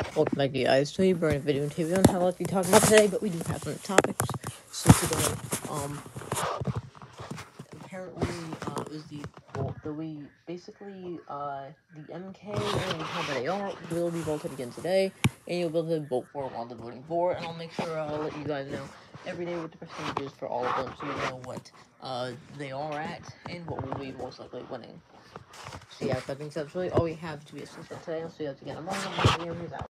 Welcome back, guys. Today we're in a video, and today we don't have a lot to talk about today, but we do have some topics. So today, apparently, is the MK and Combat AR will be voted again today, and you'll be able to vote for while they're voting for, and I'll make sure I'll let you guys know every day what the percentages for all of them, so you know what, they are at, and what will be most likely winning. So yeah, that being said, that's really all we have to be a system today. I'll see you guys again tomorrow. Out.